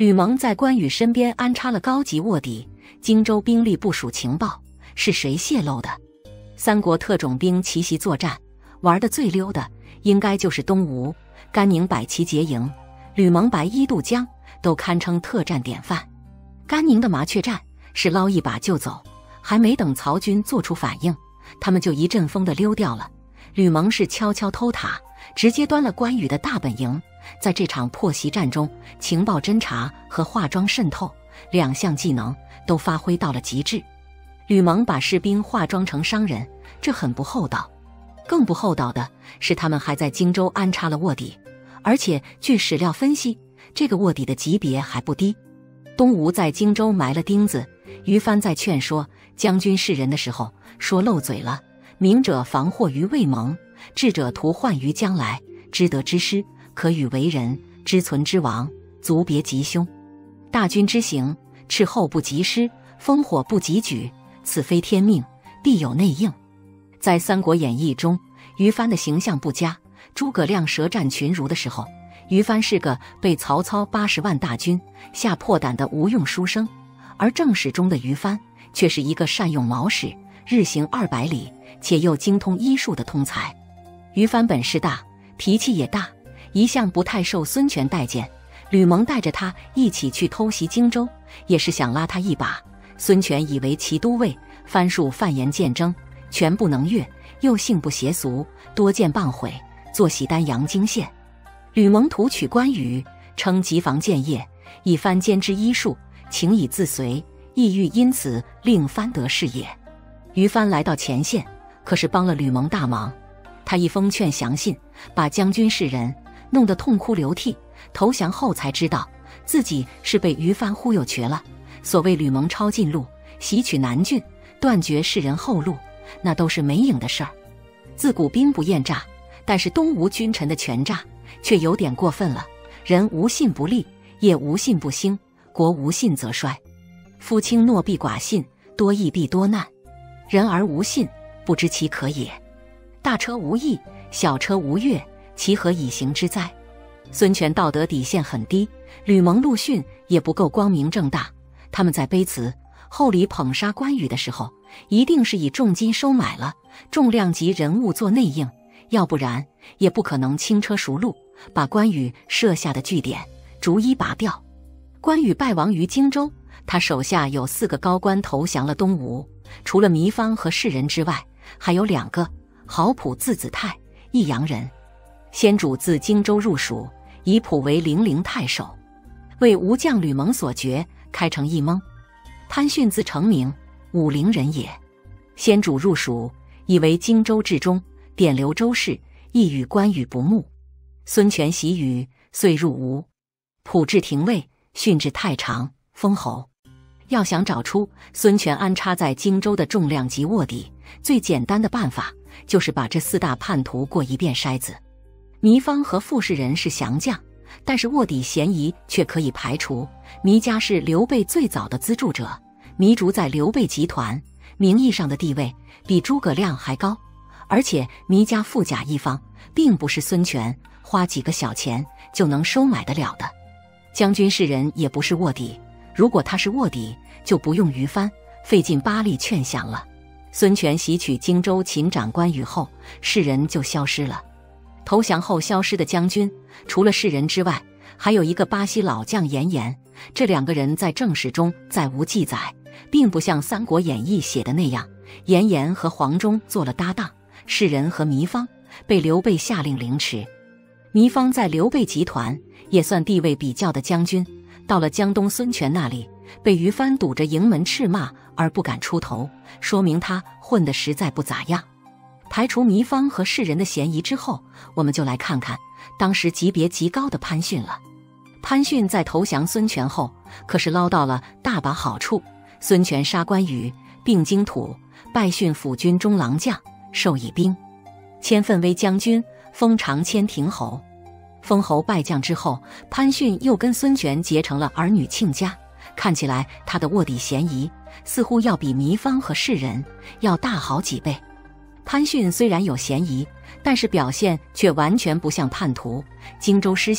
吕蒙在关羽身边安插了高级卧底，荆州兵力部署情报是谁泄露的？三国特种兵奇袭作战，玩得最溜的应该就是东吴。甘宁摆旗结营，吕蒙白衣渡江，都堪称特战典范。甘宁的麻雀战是捞一把就走，还没等曹军做出反应，他们就一阵风的溜掉了。吕蒙是悄悄偷塔，直接端了关羽的大本营。在这场破袭战中，情报侦察和化妆渗透两项技能都发挥到了极致。吕蒙把士兵化妆成商人，这很不厚道。更不厚道的是，他们还在荆州安插了卧底，而且据史料分析，这个卧底的级别还不低。东吴在荆州埋了钉子，于帆在劝说将军士人的时候说漏嘴了：明者防祸于未萌，智者图患于将来，知得之失，可与为人，知存之亡，足别吉凶。大军之行，斥候不及失，烽火不及举，此非天命，必有内应。在《三国演义》中，于帆的形象不佳。诸葛亮舌战群儒的时候，于帆是个被曹操80万大军吓破胆的无用书生，而正史中的于帆却是一个善用毛矢，日行200里，且又精通医术的通才。于帆本事大，脾气也大，一向不太受孙权待见。吕蒙带着他一起去偷袭荆州，也是想拉他一把。孙权以为骑都尉番数犯言见征，权不能越，又性不邪俗，多见谤毁，坐喜丹阳荆县。吕蒙图取关羽，称急防建业，一番兼之医术，情以自随，意欲因此令番得势也。于帆来到前线，可是帮了吕蒙大忙。他一封劝降信，把将军士人弄得痛哭流涕，投降后才知道自己是被于帆忽悠瘸了。所谓吕蒙抄近路，袭取南郡，断绝士人后路，那都是没影的事儿。自古兵不厌诈，但是东吴君臣的权诈却有点过分了。人无信不立，业无信不兴，国无信则衰。夫轻诺必寡信，多易必多难。人而无信，不知其可也。大车无益，小车无越，其何以行之哉？孙权道德底线很低，吕蒙陆逊也不够光明正大。他们在卑辞厚礼捧杀关羽的时候，一定是以重金收买了重量级人物做内应，要不然也不可能轻车熟路把关羽设下的据点逐一拔掉。关羽败亡于荆州，他手下有4个高官投降了东吴，除了糜芳和士人之外，还有2个。郝普字子泰，益阳人，先主自荆州入蜀，以普为零陵太守，为吴将吕蒙所绝，开城一蒙。潘逊字成明，武陵人也。先主入蜀，以为荆州治中，点留州事，亦与关羽不睦。孙权袭羽，遂入吴。普至廷尉，逊至太常，封侯。要想找出孙权安插在荆州的重量级卧底，最简单的办法就是把这4大叛徒过一遍筛子。糜芳和傅士仁是降将，但是卧底嫌疑却可以排除。糜家是刘备最早的资助者，糜竺在刘备集团名义上的地位比诸葛亮还高，而且糜家富甲一方，并不是孙权花几个小钱就能收买得了的。将军士人也不是卧底，如果他是卧底，就不用于帆费尽巴力劝降了。孙权袭取荆州擒长关羽后，士人就消失了。投降后消失的将军，除了士人之外，还有一个巴西老将严颜。这2个人在正史中再无记载，并不像《三国演义》写的那样，严颜和黄忠做了搭档，士人和糜芳被刘备下令凌迟。糜芳在刘备集团也算地位比较的将军，到了江东孙权那里，被于帆堵着营门斥骂而不敢出头，说明他混得实在不咋样。排除糜芳和士人的嫌疑之后，我们就来看看当时级别极高的潘逊了。潘逊在投降孙权后，可是捞到了大把好处。孙权杀关羽，并荆土，拜逊辅军中郎将，授以兵，迁奋威将军，封长千亭侯。封侯拜将之后，潘逊又跟孙权结成了儿女亲家，看起来他的卧底嫌疑似乎要比糜芳和士人要大好几倍。潘逊虽然有嫌疑，但是表现却完全不像叛徒。荆州失陷，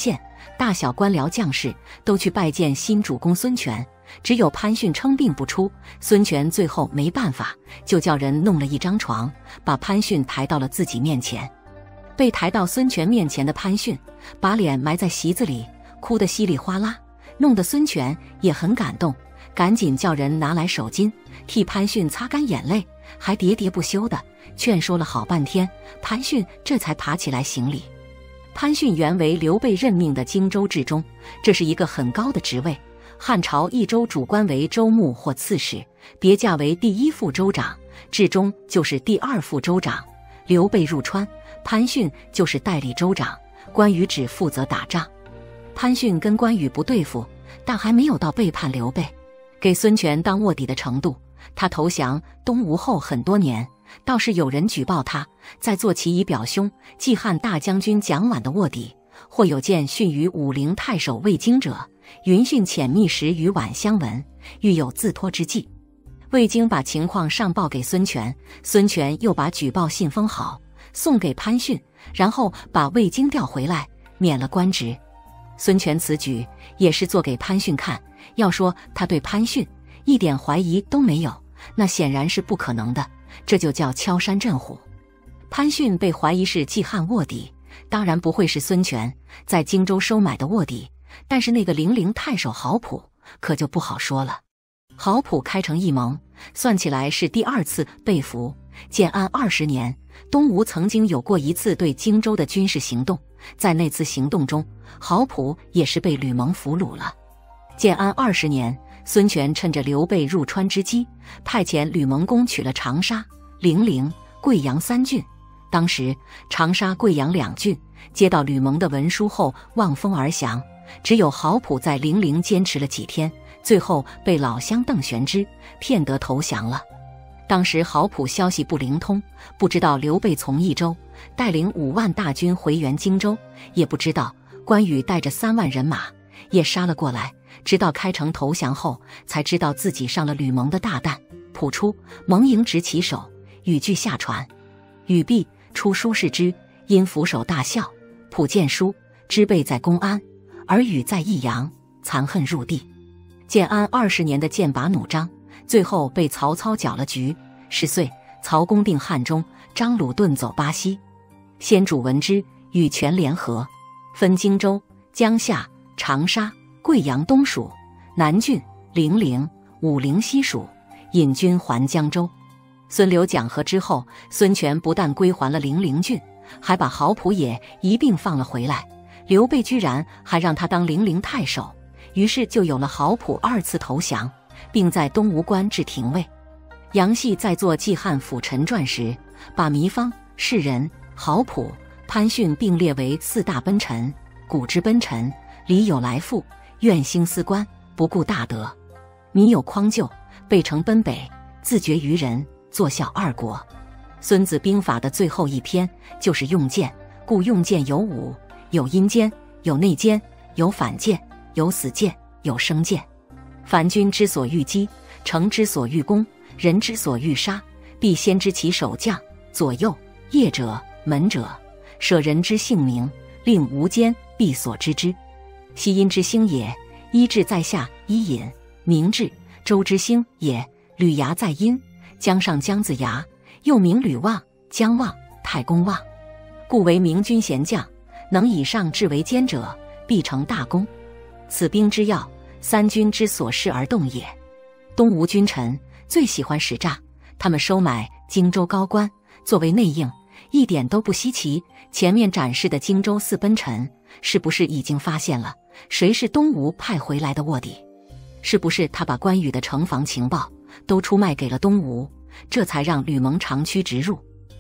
大小官僚将士都去拜见新主公孙权，只有潘逊称病不出。孙权最后没办法，就叫人弄了一张床，把潘逊抬到了自己面前。被抬到孙权面前的潘逊，把脸埋在席子里，哭得稀里哗啦，弄得孙权也很感动，赶紧叫人拿来手巾，替潘逊擦干眼泪，还喋喋不休地劝说了好半天，潘逊这才爬起来行礼。潘逊原为刘备任命的荆州治中，这是一个很高的职位。汉朝一州主官为州牧或刺史，别驾为第一副州长，治中就是第二副州长。刘备入川，潘逊就是代理州长，关羽只负责打仗。潘逊跟关羽不对付，但还没有到背叛刘备，给孙权当卧底的程度。他投降东吴后很多年，倒是有人举报他在做其以表兄纪汉大将军蒋琬的卧底，或有见训于武陵太守魏京者，云训遣密使与琬相闻，欲有自脱之计。魏京把情况上报给孙权，孙权又把举报信封好送给潘逊，然后把魏京调回来，免了官职。孙权此举也是做给潘逊看，要说他对潘逊一点怀疑都没有，那显然是不可能的，这就叫敲山震虎。潘逊被怀疑是纪汉卧底，当然不会是孙权在荆州收买的卧底，但是那个零陵太守郝普可就不好说了。郝普开诚义盟，算起来是第二次被俘。建安20年，东吴曾经有过一次对荆州的军事行动，在那次行动中，郝普也是被吕蒙俘虏了。建安20年，孙权趁着刘备入川之机，派遣吕蒙攻取了长沙、零陵、贵阳3郡。当时长沙、贵阳2郡接到吕蒙的文书后望风而降，只有郝普在零陵坚持了几天，最后被老乡邓玄之骗得投降了。当时郝普消息不灵通，不知道刘备从益州带领5万大军回援荆州，也不知道关羽带着3万人马也杀了过来，直到开城投降后，才知道自己上了吕蒙的大当。普出，蒙迎执其手，羽具下船。羽毕，出书视之，因俯首大笑。普见书，知备在公安，而羽在益阳，残恨入地。建安20年的剑拔弩张，最后被曹操搅了局。10岁，曹公定汉中，张鲁遁走巴西。先主闻之，与权联合，分荆州、江夏、长沙、贵阳东属、南郡、零陵、武陵西属，引军还江州。孙刘讲和之后，孙权不但归还了零陵郡，还把郝普也一并放了回来。刘备居然还让他当零陵太守，于是就有了郝普2次投降，并在东吴官至廷尉。杨戏在做《纪汉辅臣传》时，把糜芳、士人、郝普、潘逊并列为4大奔臣。古之奔臣，礼有来复，愿兴思官，不顾大德。民有匡救，备城奔北，自绝于人，作效2国。孙子兵法的最后一篇就是用剑，故用剑有5：有阴间，有内奸，有反间，有死间，有生间。凡军之所欲击，城之所欲攻，人之所欲杀，必先知其守将、左右、业者、门者，舍人之性命，令无奸，必所知之。西阴之星也，一至在下，伊尹、明志，周之星也。吕牙在阴，江上姜子牙，又名吕望、姜望、太公望，故为明军贤将。能以上至为奸者，必成大功。此兵之要，3军之所恃而动也。东吴君臣最喜欢使诈，他们收买荆州高官作为内应，一点都不稀奇。前面展示的荆州4奔臣，是不是已经发现了谁是东吴派回来的卧底？是不是他把关羽的城防情报都出卖给了东吴，这才让吕蒙长驱直入？